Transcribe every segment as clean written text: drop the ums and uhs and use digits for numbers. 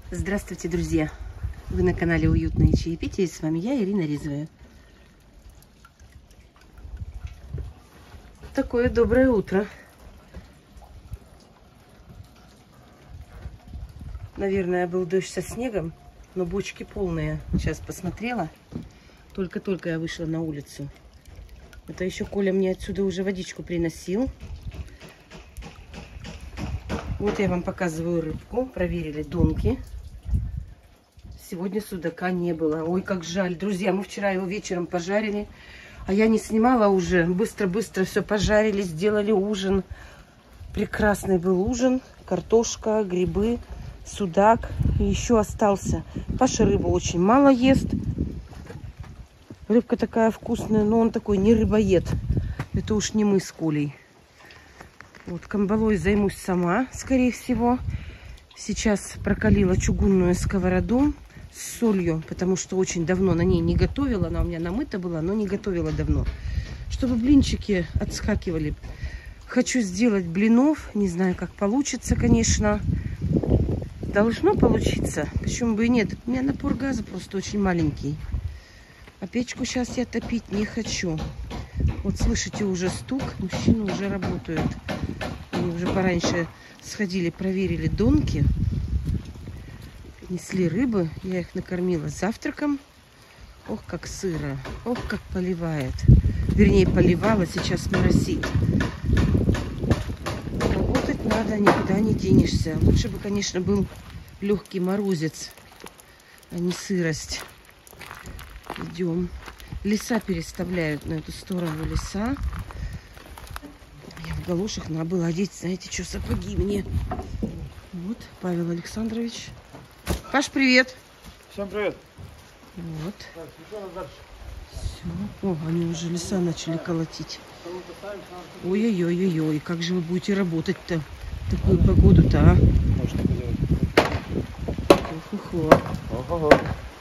Здравствуйте, друзья! Вы на канале Уютное чаепитие, и с вами я, Ирина Ризовая. Такое доброе утро. Наверное, был дождь со снегом, но бочки полные. Сейчас посмотрела. Только-только я вышла на улицу. Это еще Коля мне отсюда уже водичку приносил. Вот я вам показываю рыбку. Проверили донки. Сегодня судака не было. Ой, как жаль. Друзья, мы вчера его вечером пожарили. А я не снимала уже. Быстро-быстро все пожарили, сделали ужин. Прекрасный был ужин. Картошка, грибы, судак. И еще остался. Паша рыбу очень мало ест. Рыбка такая вкусная, но он такой не рыбоед. Это уж не мы с Колей. Вот камбалой займусь сама, скорее всего. Сейчас прокалила чугунную сковороду с солью, потому что очень давно на ней не готовила. Она у меня намыта была, но не готовила давно. Чтобы блинчики отскакивали. Хочу сделать блинов. Не знаю, как получится, конечно. Должно получиться. Почему бы и нет? У меня напор газа просто очень маленький. А печку сейчас я топить не хочу. Вот слышите уже стук. Мужчины уже работают. Они уже пораньше сходили, проверили донки. Несли рыбы. Я их накормила завтраком. Ох, как сыро. Ох, как поливает. Вернее, поливала, сейчас моросит. Работать надо, никуда не денешься. Лучше бы, конечно, был легкий морозец, а не сырость. Идем. Леса переставляют на эту сторону леса. Я в галошах надо было одеть, знаете, что, сапоги мне. Вот, Павел Александрович. Паш, привет. Всем привет. Вот. Все. О, они уже леса начали колотить. Ой-ой-ой-ой-ой, как же вы будете работать-то в такую погоду-то, а? Можно поделать. Ого.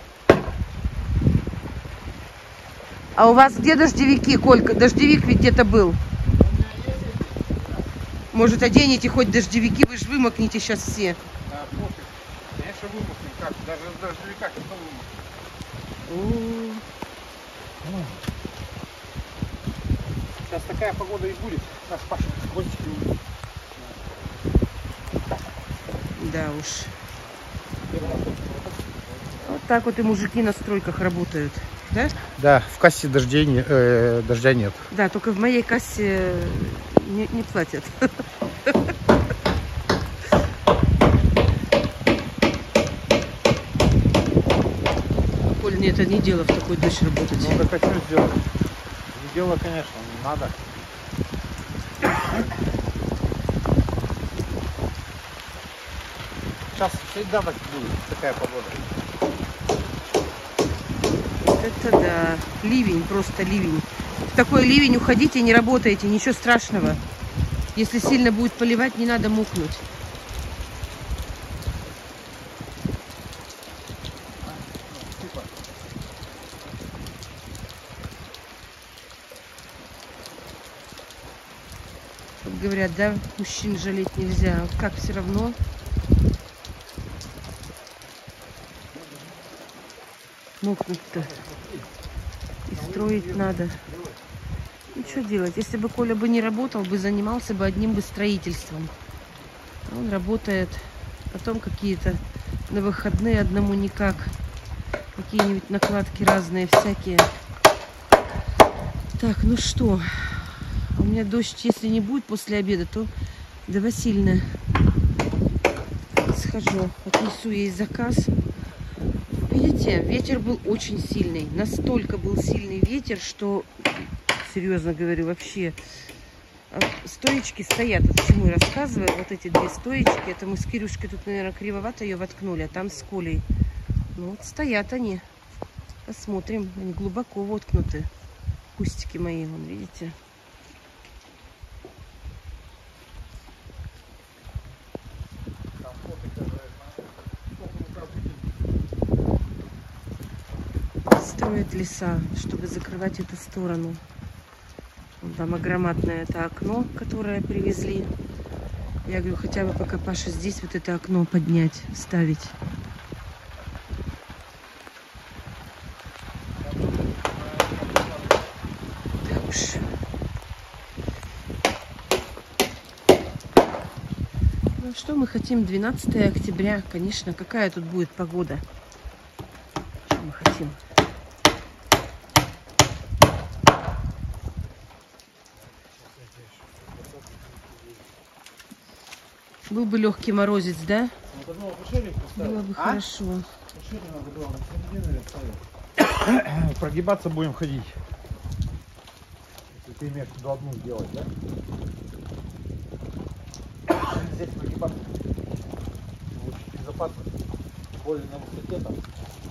А у вас где дождевики, Колька? Дождевик ведь где-то был. Может, оденете хоть дождевики, вы же вымокнете сейчас все. Да, пофиг. Конечно, вымокнем. Как? Даже с дождевика кто вымокнет. Сейчас такая погода и будет. Нас Паша хвостики увидит. Да уж. Вот так вот и мужики на стройках работают. Да? Да, в кассе дождя нет. Да, только в моей кассе не платят. Коль, мне это не дело в такой дождь работать. Ну, так хочу сделать. Не дело, конечно, не надо. Сейчас всегда так будет, такая погода. Это да. Ливень, просто ливень. В такой ливень уходите, не работаете, ничего страшного. Если сильно будет поливать, не надо мокнуть. Вот говорят, да, мужчин жалеть нельзя. Вот как все равно. Мокнуть-то. И строить надо. Ну, что делать? Если бы Коля бы не работал, бы занимался бы одним бы строительством. Он работает. Потом какие-то на выходные одному никак. Какие-нибудь накладки разные всякие. Так, ну что? У меня дождь, если не будет после обеда, то до Васильевны схожу. Отнесу ей заказ. Видите, ветер был очень сильный. Настолько был сильный ветер, что, серьезно говорю, вообще стоечки стоят. Вот почему я рассказываю. Вот эти две стоечки. Это мы с Кирюшкой тут, наверное, кривовато ее воткнули. А там с Колей. Ну вот стоят они. Посмотрим. Они глубоко воткнуты. Кустики мои, вон, видите. Строят леса, чтобы закрывать эту сторону. Вон там огромадное это окно, которое привезли. Я говорю, хотя бы пока Паша здесь, вот это окно поднять, ставить. Ну, что мы хотим? 12 октября. Конечно, какая тут будет погода? Что мы хотим? Был бы легкий морозец, да? Было бы хорошо. Прогибаться будем ходить. Если ты имеешь в виду одну сделать, да? Здесь прогибаться лучше безопасно. Более на высоте там.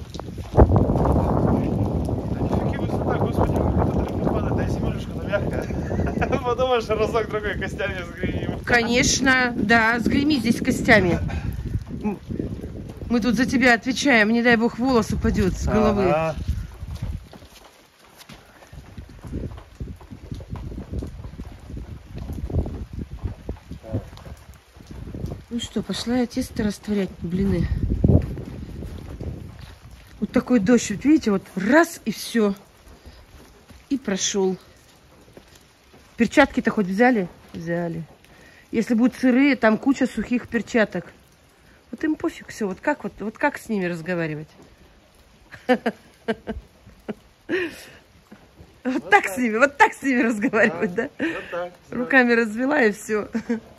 Да нифиги высота, господи, куда падает, дай землюшка-то мягкая. Подумаешь, разок другой костями сгремим. Конечно, да, сгреми здесь костями. Мы тут за тебя отвечаем, не дай бог волос упадет с головы. Ага. Ну что, пошла я тесто растворять, блины. Вот такой дождь, вот видите, вот раз и все. И прошел. Перчатки-то хоть взяли? Взяли. Если будут сырые, там куча сухих перчаток. Вот им пофиг все. Вот как с ними разговаривать? Вот так с ними разговаривать, да? Руками развела и все.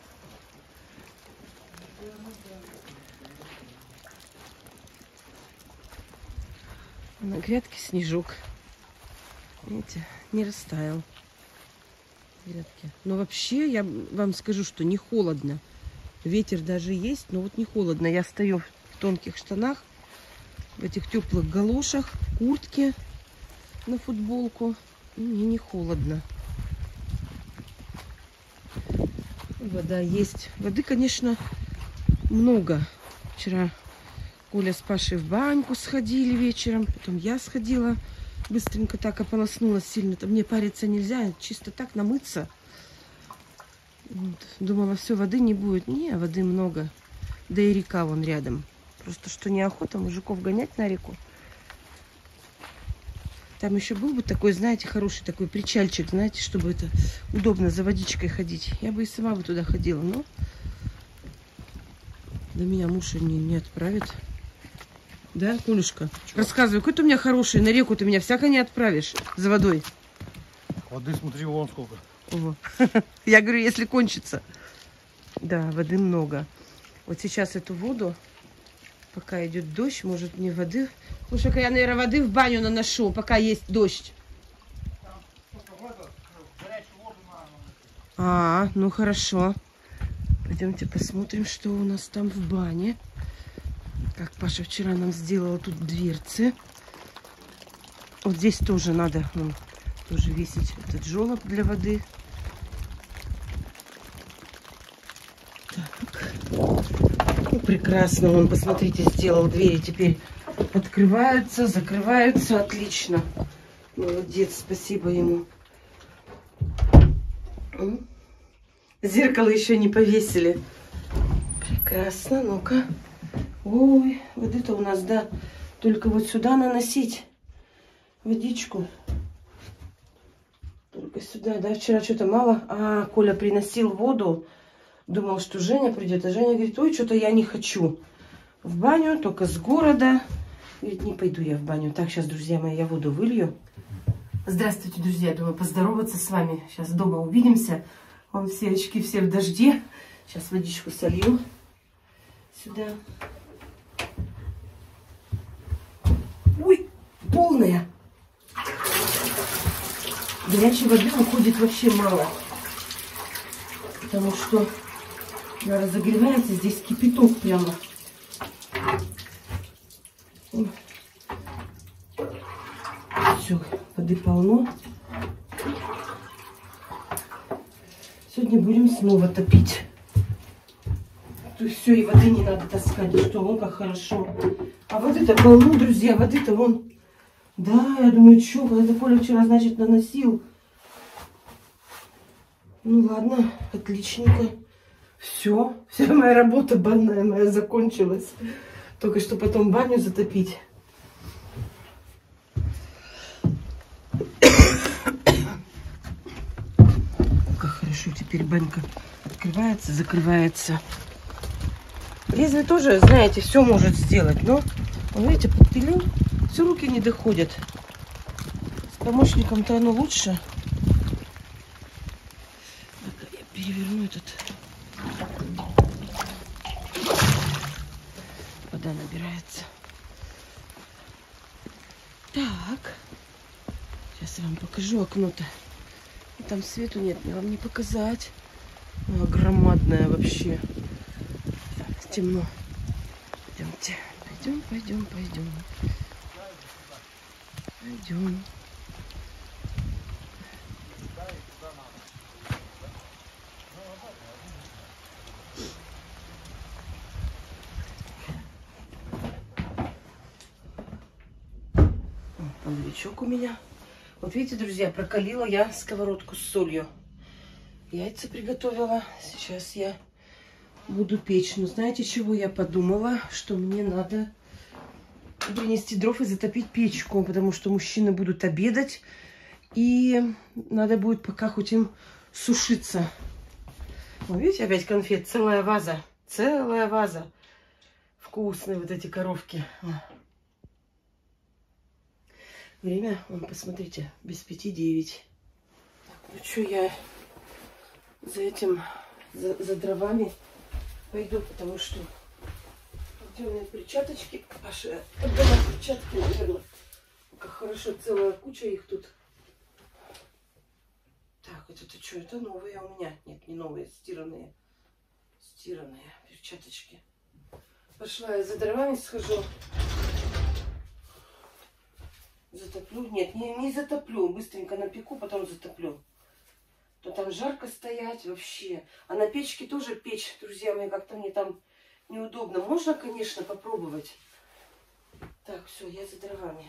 На грядке снежок. Видите, не растаял. Грядки. Но вообще, я вам скажу, что не холодно. Ветер даже есть, но вот не холодно. Я стою в тонких штанах, в этих теплых галошах, куртке на футболку. И мне не холодно. Вода есть. Воды, конечно, много. Вчера Коля с Пашей в баньку сходили вечером. Потом я сходила. Быстренько так ополоснулась сильно. Там мне париться нельзя. Чисто так намыться. Вот. Думала, все, воды не будет. Не, воды много. Да и река вон рядом. Просто что неохота мужиков гонять на реку. Там еще был бы такой, знаете, хороший такой причальчик, знаете, чтобы это удобно за водичкой ходить. Я бы и сама бы туда ходила, но да меня муж не отправит. Да, Колюшка? Чё? Рассказывай, какой ты у меня хороший, на реку ты меня всяко не отправишь за водой. Воды смотри, вон сколько. Ого. Я говорю, если кончится. Да, воды много. Вот сейчас эту воду, пока идет дождь, может мне воды... Слушай-ка, я, наверное, воды в баню наношу, пока есть дождь. А, ну хорошо. Пойдемте посмотрим, что у нас там в бане. Как Паша вчера нам сделала тут дверцы. Вот здесь тоже надо тоже весить этот желоб для воды. Так. Ну, прекрасно. Он, посмотрите, сделал двери. Теперь открываются, закрываются. Отлично. Молодец, спасибо ему. Зеркало еще не повесили. Прекрасно. Ну-ка. Ой, воды-то у нас, да, только вот сюда наносить водичку. Только сюда, да, вчера что-то мало. А, Коля приносил воду, думал, что Женя придет. А Женя говорит, ой, что-то я не хочу в баню, только с города. Говорит, не пойду я в баню. Так, сейчас, друзья мои, я воду вылью. Здравствуйте, друзья, думаю, поздороваться с вами. Сейчас дома увидимся. Вон все очки, все в дожде. Сейчас водичку солью сюда. Ой, полная. Горячей воды уходит вообще мало. Потому что она разогревается, здесь кипяток прямо. Все, воды полно. Сегодня будем снова топить. То есть все, и воды не надо таскать. Что, вон как хорошо. А воды-то полно, друзья, воды-то вон. Да, я думаю, что, это Коля вчера, значит, наносил. Ну ладно, отличненько. Все, вся моя работа банная моя закончилась. Только что потом баню затопить. Как хорошо теперь банька открывается, закрывается. Лезвие тоже, знаете, все может сделать, но, видите, подпилил, все руки не доходят. С помощником-то оно лучше. Так, я переверну этот. Вода набирается. Так. Сейчас я вам покажу окно-то. И там свету нет, мне вам не показать. Оно громадное вообще. Так, темно. Пойдемте. Пойдем. Пойдем. Половичок у меня. Вот видите, друзья, прокалила я сковородку с солью. Яйца приготовила. Сейчас я буду печь. Но знаете, чего я подумала? Что мне надо принести дров и затопить печку, потому что мужчины будут обедать. И надо будет пока хоть им сушиться. Вот видите, опять конфет. Целая ваза. Целая ваза. Вкусные вот эти коровки. Время, вон, посмотрите, без 5-9. Ну что, я за этим, за дровами пойду, потому что где у меня перчаточки? Паша, отдала перчатки, наверное. Как хорошо, целая куча их тут. Так, вот это что? Это новые у меня. Нет, не новые, стиранные. Стиранные перчаточки. Пошла я за дровами схожу. Затоплю? Нет, не затоплю. Быстренько напеку, потом затоплю. То там жарко стоять вообще. А на печке тоже печь, друзья мои, как-то мне там неудобно. Можно, конечно, попробовать. Так, все, я за дровами.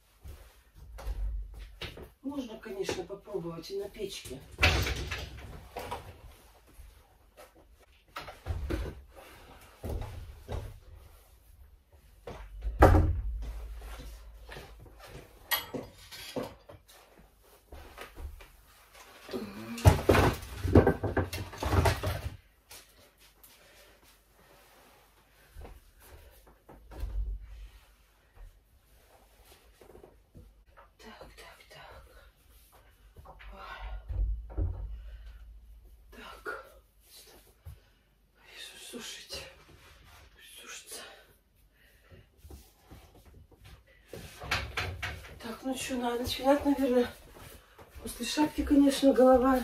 Можно, конечно, попробовать и на печке. Сушить. Сушится. Так, ну что, надо начинать, наверное. После шапки, конечно, голова.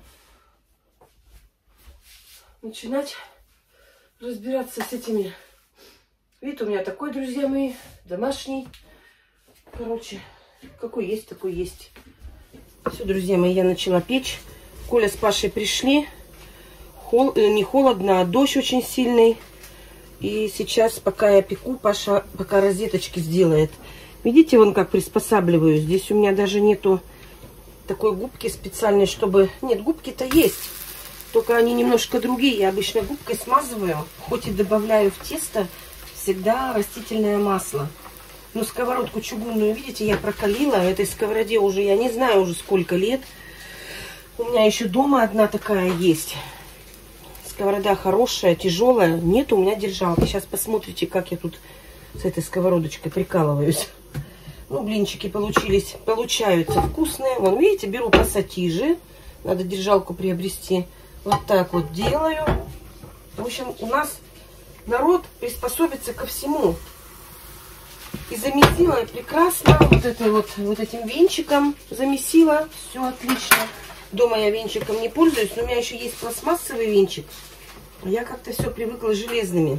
Начинать разбираться с этими. Вид у меня такой, друзья мои, домашний. Короче, какой есть, такой есть. Все, друзья мои, я начала печь. Коля с Пашей пришли. Не холодно, а дождь очень сильный. И сейчас, пока я пеку, Паша пока розеточки сделает. Видите, вон как приспосабливаю. Здесь у меня даже нету такой губки специальной, чтобы... Нет, губки-то есть. Только они немножко другие. Я обычно губкой смазываю. Хоть и добавляю в тесто всегда растительное масло. Но сковородку чугунную, видите, я прокалила. Этой сковороде уже, я не знаю уже сколько лет. У меня еще дома одна такая есть. Сковорода хорошая, тяжелая. Нет у меня держалки. Сейчас посмотрите, как я тут с этой сковородочкой прикалываюсь. Ну, блинчики получаются вкусные. Вон, видите, беру пассатижи. Надо держалку приобрести. Вот так вот делаю. В общем, у нас народ приспособится ко всему. И замесила я прекрасно вот этим венчиком. Замесила. Все отлично. Дома я венчиком не пользуюсь, но у меня еще есть пластмассовый венчик. Я как-то все привыкла железными.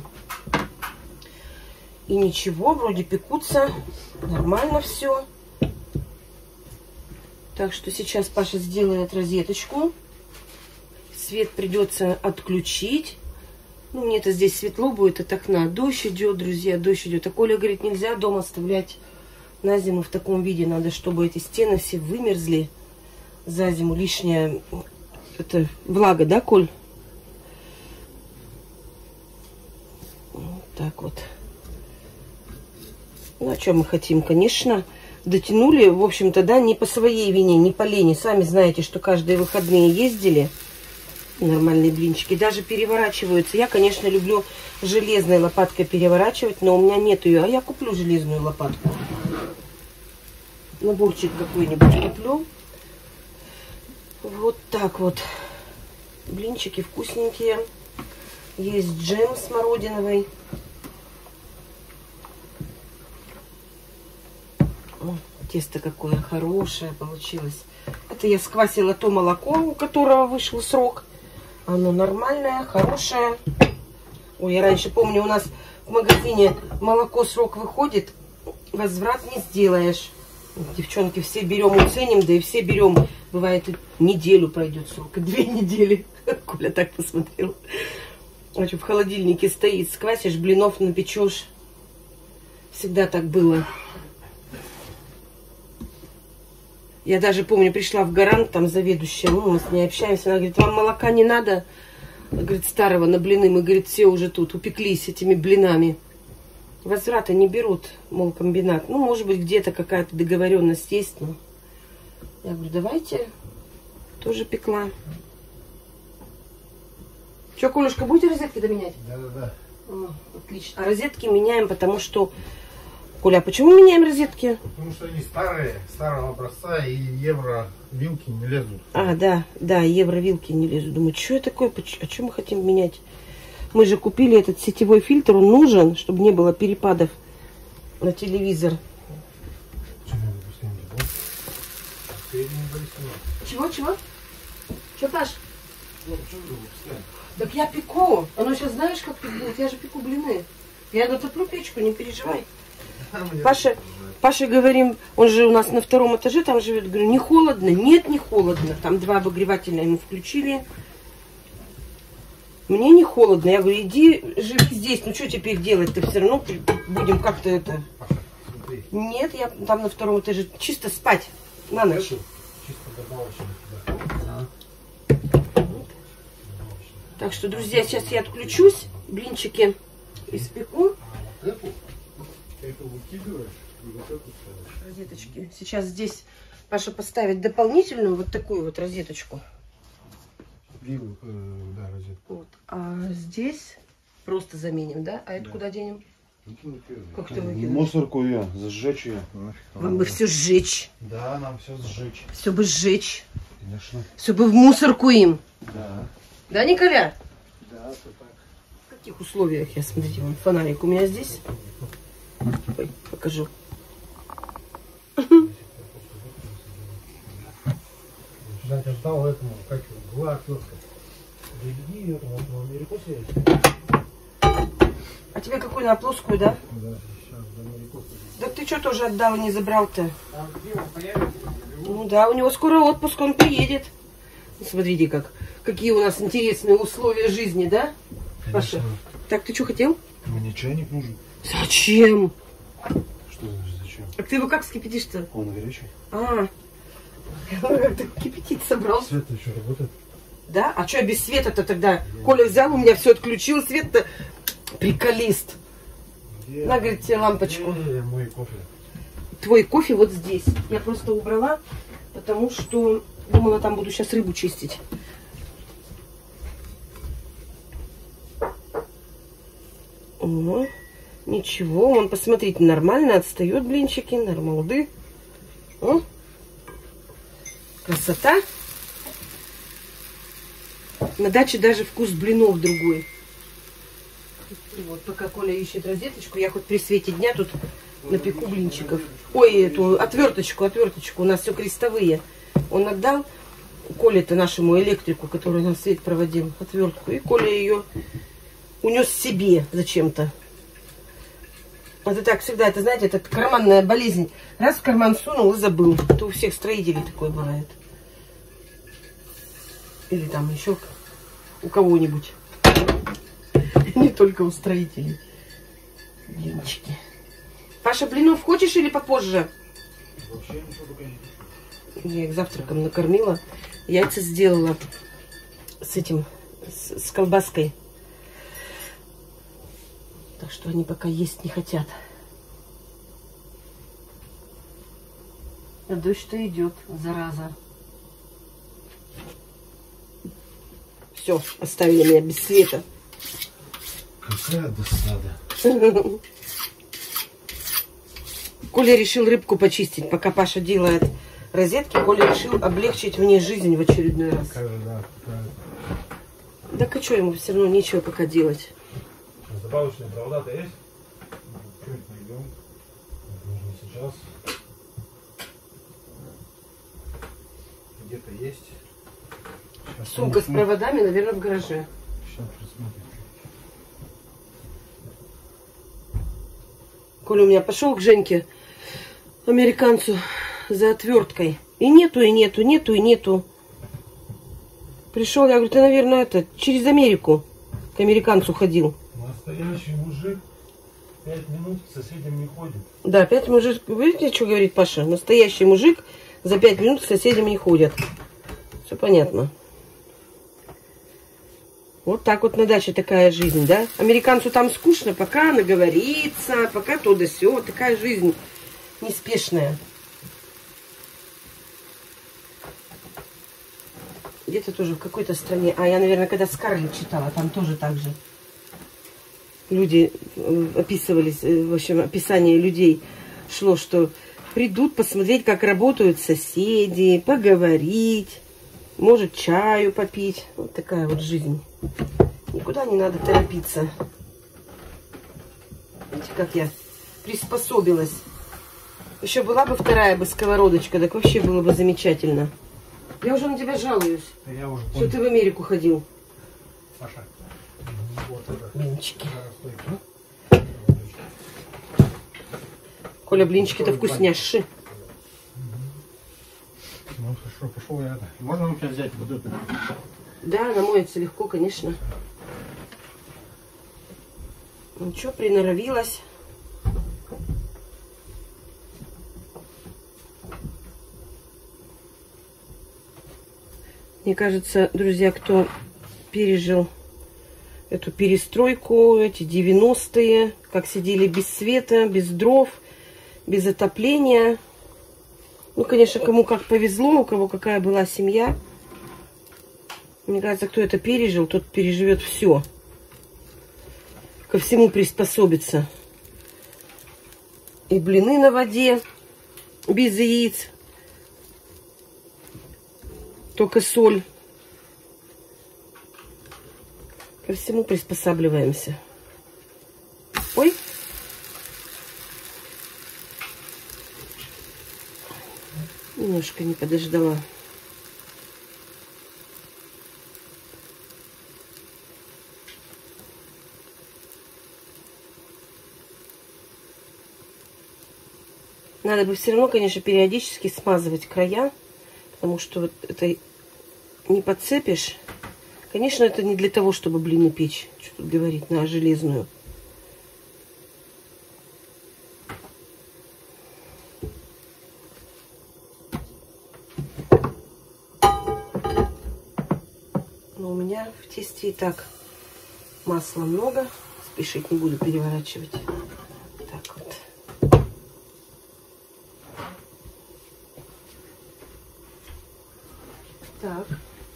И ничего, вроде пекутся. Нормально все. Так что сейчас Паша сделает розеточку. Свет придется отключить. Ну, мне-то здесь светло будет от окна. Дождь идет, друзья, дождь идет. А Коля говорит, нельзя дома оставлять на зиму в таком виде. Надо, чтобы эти стены все вымерзли. За зиму лишняя это влага, да, Коль? Вот так вот. Ну, а что мы хотим? Конечно, дотянули, в общем-то, да, не по своей вине, не по лени. Сами знаете, что каждые выходные ездили. Нормальные блинчики. Даже переворачиваются. Я, конечно, люблю железной лопаткой переворачивать, но у меня нет ее. А я куплю железную лопатку. Наборчик какой-нибудь куплю. Вот так вот. Блинчики вкусненькие. Есть джем смородиновый. О, тесто какое хорошее получилось. Это я сквасила то молоко, у которого вышел срок. Оно нормальное, хорошее. Ой, я раньше помню, у нас в магазине молоко срок выходит, возврат не сделаешь. Девчонки, все берем, уценим, да и все берем. Бывает, и неделю пройдет срок, и 2 недели. Коля так посмотрел. А что, в холодильнике стоит, сквасишь, блинов напечешь. Всегда так было. Я даже помню, пришла в Гарант, там заведующая, ну, мы с ней общаемся, она говорит, вам молока не надо? Говорит, старого на блины, мы, говорит, все уже тут упеклись этими блинами. Возврата не берут, мол, комбинат. Ну, может быть, где-то какая-то договоренность есть, но... Я говорю, давайте, тоже пекла. Че, Колюшка, будете розетки доменять? Да. Отлично. А розетки меняем, потому что... Коля, а почему меняем розетки? Потому что они старые, старого образца, и евро-вилки не лезут. А, да, евро-вилки не лезут. Думаю, что это такое? А что мы хотим менять? Мы же купили этот сетевой фильтр, он нужен, чтобы не было перепадов на телевизор. Чего? Че, Паш? Так я пеку. Оно сейчас знаешь, как тут будет? Я же пеку блины. Я дотоплю печку, не переживай. Паше говорим, он же у нас на 2-м этаже там живет. Говорю, не холодно? Нет, не холодно. Там 2 обогревателя ему включили. Мне не холодно. Я говорю, иди живи здесь. Ну что теперь делать-то? Все равно будем как-то это... Нет, я там на 2-м этаже чисто спать на ночь. Так что, друзья, сейчас я отключусь. Блинчики испеку. Розеточки. Сейчас здесь Паша поставит дополнительную вот такую вот розеточку. Да, розетку. Вот. А здесь просто заменим, да? А это куда денем? Как ты выкинул? Мусорку ее, зажечь ее. Вам бы все сжечь. Да, нам все сжечь. Все бы сжечь. Конечно. Все бы в мусорку им. Да. Да, Николя? Да, все так. В каких условиях я, смотрите, вон фонарик у меня здесь. Ой, покажу. Жать отдал этому, как была отвертка. Заведи этому америкосе. А тебе какую, на плоскую, да? Да, сейчас за америкосе. Да ты что тоже отдал и не забрал-то? А где он появится? Ну да, у него скоро отпуск, он приедет. Смотрите, какие у нас интересные условия жизни, да, Паша? Так, ты что хотел? Мне чайник нужен. Зачем? Что значит зачем? Так ты его как вскипятишь-то? Он горячий. А, как ты кипятить собрал? Свет еще работает. Да? А что я без света-то тогда? Коля взял, у меня все отключил, свет-то приколист. На, говорит, тебе лампочку. Мой кофе. Твой кофе вот здесь. Я просто убрала, потому что думала, там буду сейчас рыбу чистить. О, ничего, вон, посмотрите, нормально отстает блинчики, нормалды. О, красота. На даче даже вкус блинов другой. И вот, пока Коля ищет розеточку, я хоть при свете дня тут напеку блинчиков. Ой, эту отверточку. У нас все крестовые. Он отдал Коле-то, нашему электрику, который нам свет проводил, отвертку. И Коля ее унес себе зачем-то. Это так всегда, это, знаете, это карманная болезнь. Раз в карман сунул и забыл. Это у всех строителей такое бывает. Или там еще у кого-нибудь. Не только у строителей. Блинчики. Паша, блинов хочешь или попозже? Вообще ничего пока не. Я их завтраком накормила. Яйца сделала с этим, с колбаской. Так что они пока есть не хотят. А дождь-то идет, зараза. Все, оставили меня без света. Какая досада. Коля решил рыбку почистить, пока Паша делает розетки. Коля решил облегчить мне жизнь в очередной раз. Да а что ему все равно нечего пока делать. Добавочные провода-то есть? Чуть найдем. Нужно сейчас. Где-то есть. Сейчас Сумка с проводами, наверное, в гараже. Сейчас посмотрим. Коля у меня пошел к Женьке, американцу, за отверткой. И нету, и нету, нету, и нету. Пришел, я говорю, ты, наверное, через Америку к американцу ходил. Настоящий мужик 5 минут к соседям не ходит. Да, 5 мужик, видите, что говорит Паша? Настоящий мужик за 5 минут к соседям не ходят. Все понятно. Вот так вот на даче такая жизнь, да? Американцу там скучно, пока наговорится, пока то да сё. Такая жизнь неспешная. Где-то тоже в какой-то стране. А я, наверное, когда Скарлетт читала, там тоже так же. Люди описывались, в общем, описание людей шло, что придут посмотреть, как работают соседи, поговорить, может, чаю попить. Вот такая вот жизнь. Никуда не надо торопиться. Видите, как я приспособилась. Еще была бы вторая бы сковородочка, так вообще было бы замечательно. Я уже на тебя жалуюсь, Я уже что ты в Америку ходил. Паша. Вот это. Блинчики. Коля, блинчики-то вкусняши. Ну хорошо, пошел я это. Можно у тебя взять вот это? Да, намоется легко, конечно. Ну что, приноровилась. Мне кажется, друзья, кто пережил эту перестройку, эти 90-е, как сидели без света, без дров, без отопления. Ну, конечно, кому как повезло, у кого какая была семья. Мне кажется, кто это пережил, тот переживет все. Ко всему приспособится. И блины на воде, без яиц. Только соль. Ко всему приспосабливаемся. Ой. Немножко не подождала. Надо бы все равно, конечно, периодически смазывать края. Потому что вот это не подцепишь. Конечно, это не для того, чтобы блины печь. Что тут говорить, на железную. Но у меня в тесте и так масла много. Спешить не буду переворачивать. Так вот. Так.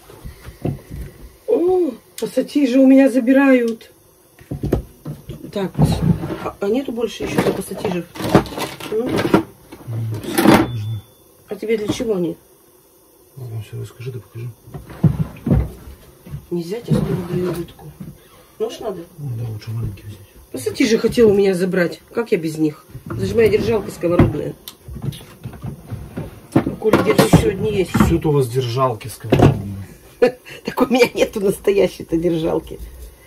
О, пассатижи у меня забирают. Так, а нету больше еще пассатижев? А тебе для чего они? Ладно, все, расскажи, да покажи. Нельзя тебе скоро удку. Нож надо? Ну да, лучше маленький взять. Пассатижи хотел у меня забрать. Как я без них? Это же моя держалка сковородная. Коля, где-то еще одни есть. Тут у вас держалки сковородные. Так у меня нету настоящей-то держалки.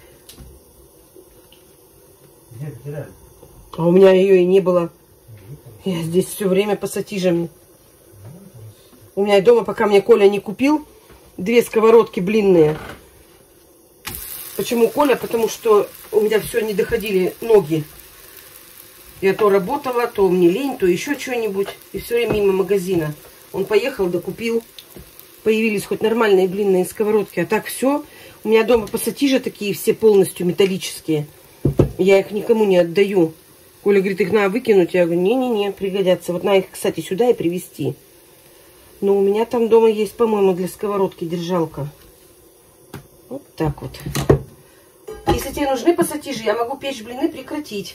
А у меня ее и не было. Я здесь все время пассатижами. У меня дома, пока мне Коля не купил, 2 сковородки блинные. Почему Коля? Потому что у меня все не доходили ноги. Я то работала, то мне лень, то еще что-нибудь. И все время мимо магазина. Он поехал, докупил. Появились хоть нормальные блинные сковородки. А так все. У меня дома пассатижи такие все полностью металлические. Я их никому не отдаю. Коля говорит, их надо выкинуть. Я говорю, не-не-не, пригодятся. Вот надо их, кстати, сюда и привезти. Но у меня там дома есть, по-моему, для сковородки держалка. Вот так вот. Если тебе нужны пассатижи, я могу печь блины прекратить.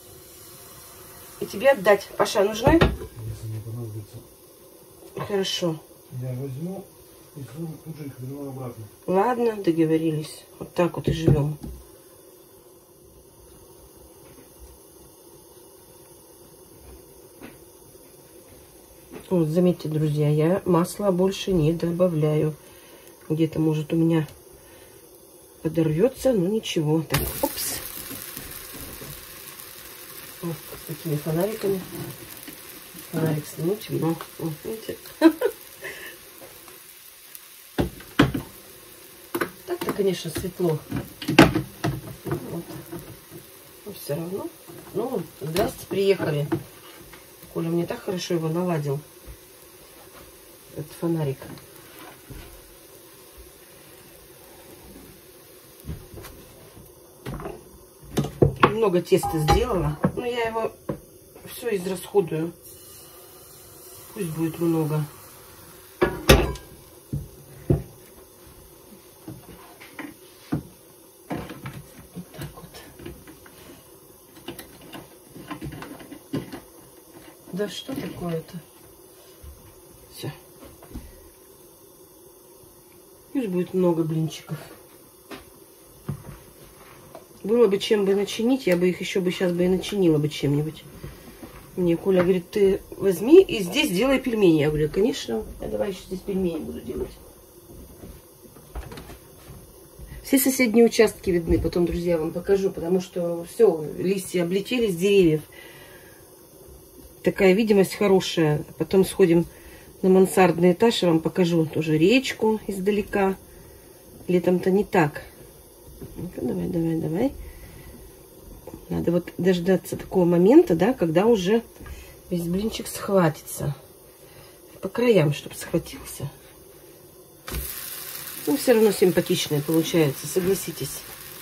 И тебе отдать. Паша, нужны? Если не понадобится. Хорошо. Я возьму и тут же их верну обратно. Ладно, договорились. Вот так вот и живем. Вот, заметьте, друзья, я масла больше не добавляю. Где-то, может, у меня подорвется, но ничего. Так, опс. Вот, с такими фонариками. Фонарик снять, видно. Вот, видите? Так-то, конечно, светло. Вот. Но все равно. Ну, здрасте, приехали. Коля мне так хорошо его наладил. Этот фонарик. Много теста сделала, но я его все израсходую. Пусть будет много. Вот так вот. Да что такое-то? Все. Пусть будет много блинчиков. Было бы чем бы начинить, я бы их еще бы сейчас бы и начинила бы чем-нибудь. Мне Коля говорит, ты возьми и здесь делай пельмени. Я говорю, конечно, я давай еще здесь пельмени буду делать. Все соседние участки видны, потом, друзья, вам покажу, потому что все, листья облетели с деревьев. Такая видимость хорошая. Потом сходим на мансардный этаж, я вам покажу тоже речку издалека. Летом-то не так. Ну-ка, давай, давай, давай. Надо вот дождаться такого момента, да, когда уже весь блинчик схватится. По краям, чтобы схватился. Ну, все равно симпатичное получается, согласитесь.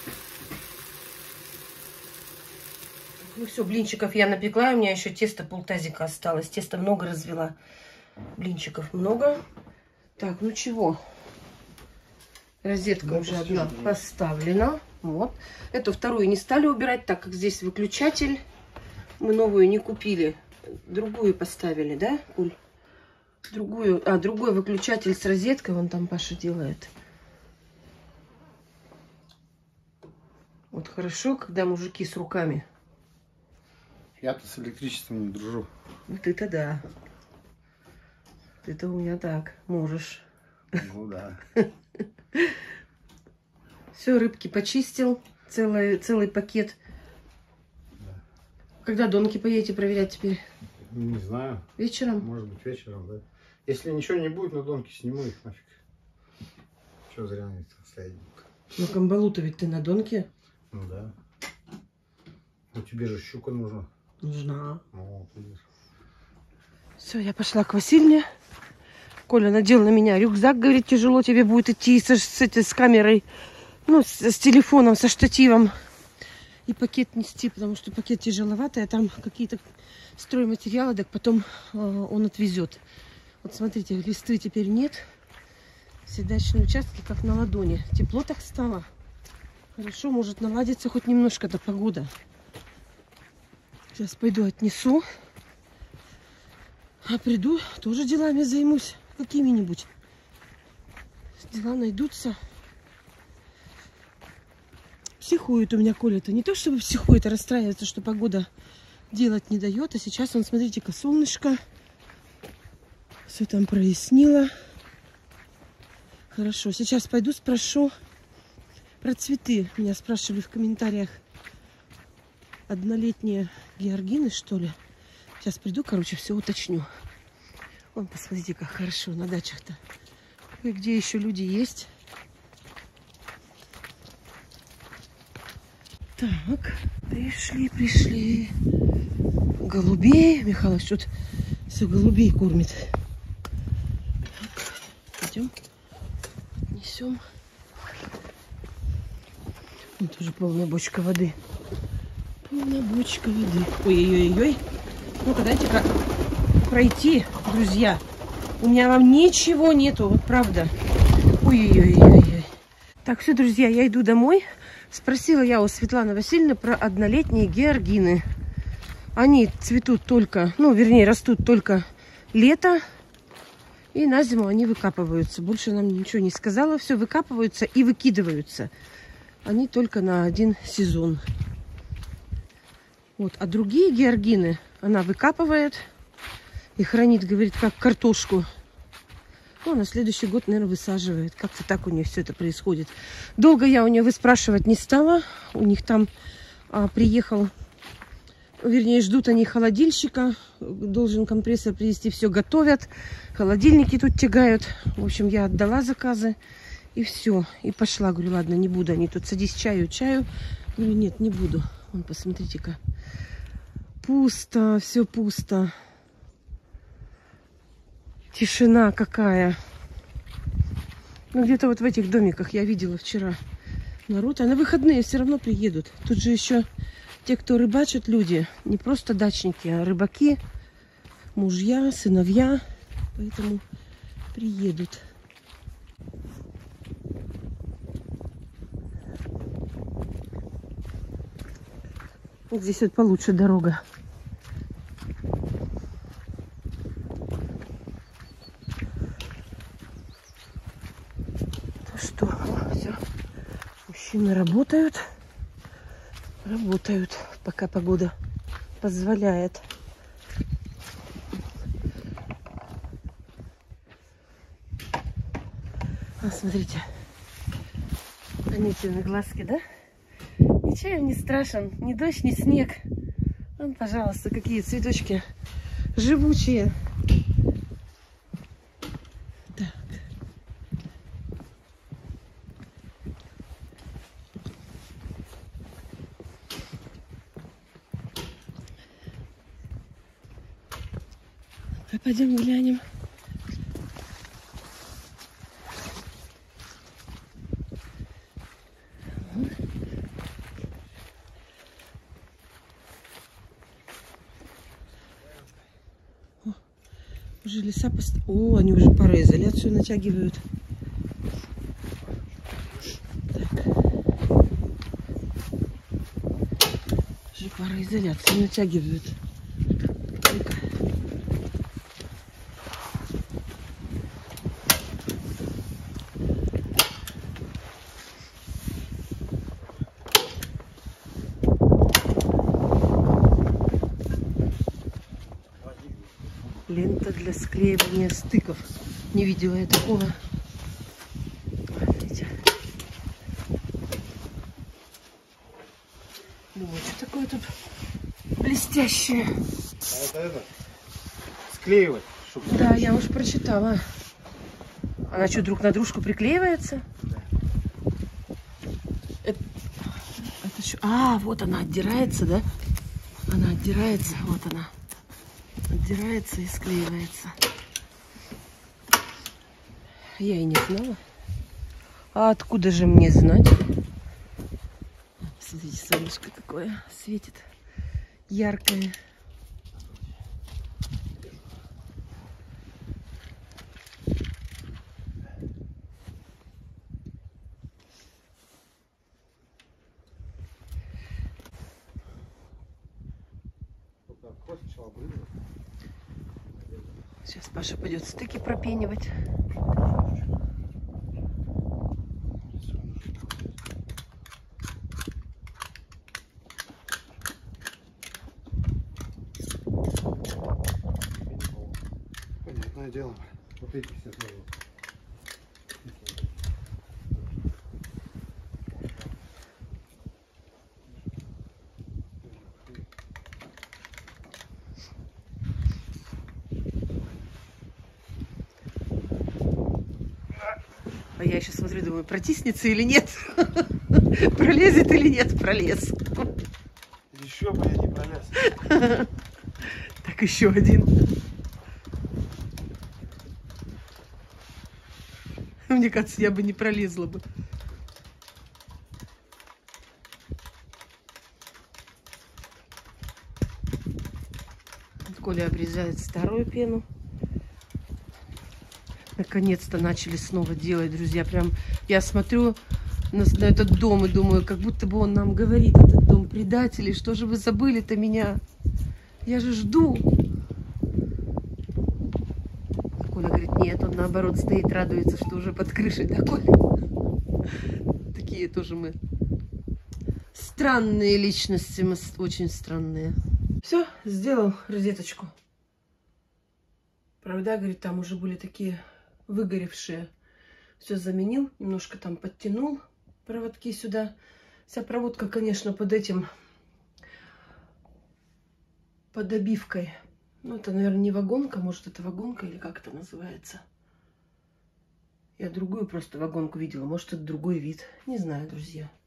Ну все, блинчиков я напекла, у меня еще тесто полтазика осталось. Теста много развела. Блинчиков много. Так, ну чего? Розетка уже одна поставлена. Вот. Эту вторую не стали убирать, так как здесь выключатель. Мы новую не купили. Другую поставили, да, Куль? Другую. А, другой выключатель с розеткой. Вон там Паша делает. Вот хорошо, когда мужики с руками. Я-то с электричеством не дружу. Ну ты-то да. Ты-то у меня так можешь. Ну да. Все, рыбки почистил. Целый пакет. Да. Когда донки поедете проверять теперь? Не знаю. Вечером? Может быть вечером, да. Если ничего не будет, на донки сниму их нафиг. Что зря они там стоять будут. Ну камбалу-то ведь ты на донке. Ну да. Ну тебе же щука нужна. Нужна. Ну, видишь. Все, я пошла к Васильне. Коля надел на меня рюкзак, говорит, тяжело тебе будет идти с камерой, ну, с телефоном, со штативом. И пакет нести, потому что пакет тяжеловатый, а там какие-то стройматериалы, так потом он отвезет. Вот смотрите, листвы теперь нет. Все дачные участки как на ладони. Тепло так стало. Хорошо, может наладиться хоть немножко до погода. Сейчас пойду отнесу. А приду, тоже делами займусь. Какими-нибудь. Дела найдутся. Психует у меня Коля. Это не то, чтобы психует, а расстраивается, что погода делать не дает. А сейчас, вон, смотрите-ка, солнышко. Все там прояснило. Хорошо. Сейчас пойду спрошу про цветы. Меня спрашивали в комментариях. Однолетние георгины, что ли? Сейчас приду, короче, все уточню. Вон, посмотрите, как хорошо на дачах-то. И где еще люди есть. Так, пришли. Голубей. Михалыч тут все голубей кормит. Так, идем. Несем. Вот уже полная бочка воды. Полная бочка воды. Ой-ой-ой-ой. Ну-ка, дайте-ка пройти, друзья. У меня вам ничего нету, вот правда. Ой-ой-ой-ой-ой. Так, все, друзья, я иду домой. Спросила я у Светланы Васильевны про однолетние георгины. Они цветут только, ну, вернее, растут только лето. И на зиму они выкапываются. Больше нам ничего не сказала. Все выкапываются и выкидываются. Они только на один сезон. Вот. А другие георгины она выкапывает и хранит, говорит, как картошку. Ну, на следующий год, наверное, высаживает. Как-то так у нее все это происходит. Долго я у нее выспрашивать не стала. У них там приехал, вернее, ждут они холодильщика. Должен компрессор привезти, все готовят. Холодильники тут тягают. В общем, я отдала заказы. И все. И пошла. Говорю, ладно, не буду. Они тут садись чаю. Говорю, нет, не буду. Вон, посмотрите-ка. Пусто, все пусто. Тишина какая. Ну, где-то вот в этих домиках я видела вчера народ. А на выходные все равно приедут. Тут же еще те, кто рыбачат, люди. Не просто дачники, а рыбаки, мужья, сыновья. Поэтому приедут. Вот здесь вот получше дорога. Что, все, мужчины работают, пока погода позволяет. Смотрите, Анютины глазки, да? Ничего им не страшен, ни дождь, ни снег. Вон, пожалуйста, какие цветочки живучие. Так. А пойдем глянем. Уже леса О, они уже пароизоляцию натягивают. Так. Уже пароизоляцию натягивают. Лента для склеивания стыков. Не видела я такого. Видите? Думаю, что такое тут блестящее. А это склеивать. Да, я уж прочитала. Она что, друг на дружку приклеивается? Да. Это что? А, вот она отдирается, да? Она отдирается, вот она. Отдирается и склеивается. Я и не знала. А откуда же мне знать? Смотрите, солнышко какое светит. Яркое. Сейчас Паша пойдет стыки пропенивать. Понятное дело. Вот эти все сразу. А я еще смотрю, думаю, протиснется или нет. Пролезет или нет, пролез. Еще бы я не пролез. Так, еще один. Мне кажется, я бы не пролезла бы. Коля обрезает старую пену. Наконец-то начали снова делать, друзья. Прям я смотрю, на этот дом, и думаю, как будто бы он нам говорит, этот дом, предатели, что же вы забыли-то меня? Я же жду. Коля говорит, нет, он наоборот стоит, радуется, что уже под крышей, да, Коля? Такие тоже мы странные личности, мы очень странные. Все, сделал розеточку. Правда, говорит, там уже были такие выгоревшие. Все заменил, немножко там подтянул проводки сюда. Вся проводка, конечно, под этим, под обивкой. Ну, это, наверное, не вагонка, может, это вагонка или как это называется. Я другую просто вагонку видела, может, это другой вид. Не знаю, друзья.